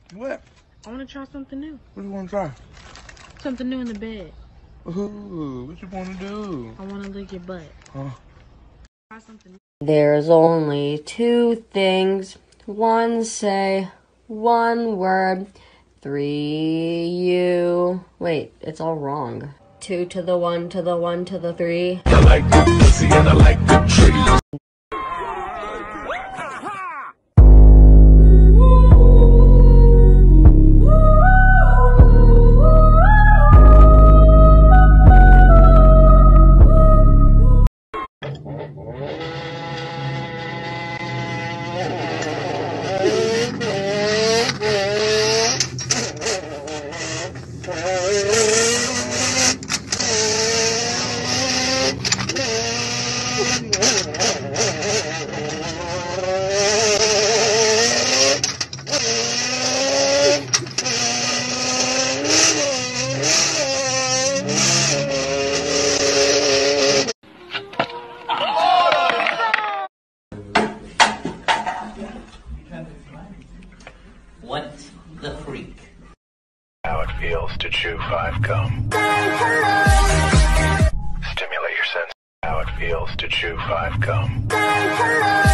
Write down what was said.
What? I want to try something new. What do you want to try? Something new in the bed. Ooh, what you want to do? I want to lick your butt. Huh? Try something new. There's only two things. One say, one word. Three, you... Wait, it's all wrong. Two to the one, to the one, to the three. I like the pussy and I like the tree. What's the freak? How it feels to chew 5 gum. Stimulate your sense. How it feels to chew 5 gum.